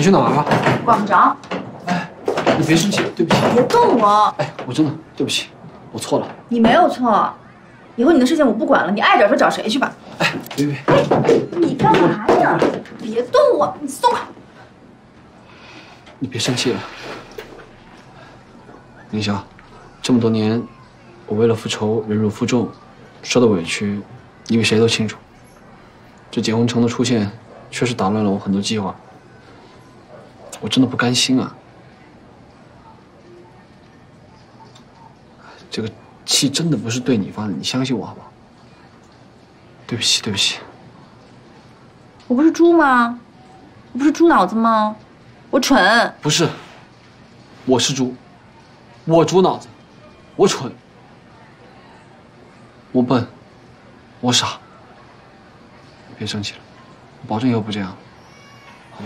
你去哪儿啊？ 管不着。 哎，你别生气，对不起。 别动我！ 哎，我真的对不起，我错了。 你没有错，以后你的事情我不管了，你爱找谁找谁去吧。 哎，别， 你干嘛呀？别动我！你松开！ 你别生气了。宁霄，这么多年，我为了复仇忍辱负重，受的委屈，你比谁都清楚。这结婚城的出现，确实打乱了我很多计划。我真的不甘心啊！这个气真的不是对你发的，你相信我好不好？对不起，对不起。 我不是猪吗？我不是猪脑子吗？我蠢。 不是，我是猪，我猪脑子，我蠢，我笨，我傻。别生气了，我保证以后不这样，好吗？